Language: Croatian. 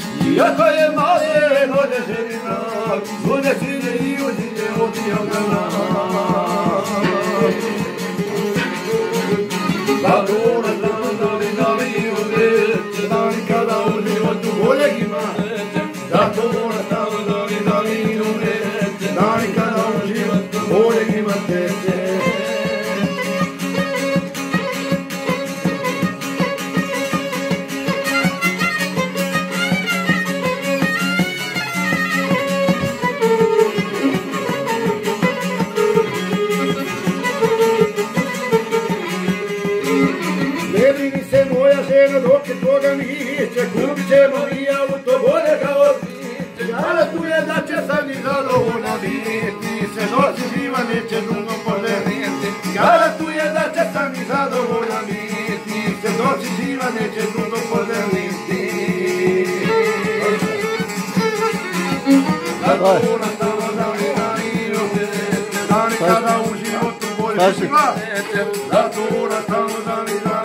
Iako je male nođe želina, bude sine i uđe odijel dana. Zato znam da li uđe, dani kada u životu boljeg ima. Zato znam da li uđe, dani kada u životu boljeg ima tete. Dok je toga niće, kupit ćemo i auto bolje kao ti. Garantujem da će sam i zadovoljna biti, se noći živa neće dugo poželiti. Garantujem da će sam i zadovoljna biti, se noći živa neće dugo poželiti. Zato nastalo da mi danio dani kada u životu bolje živa. Zato nastalo da mi danio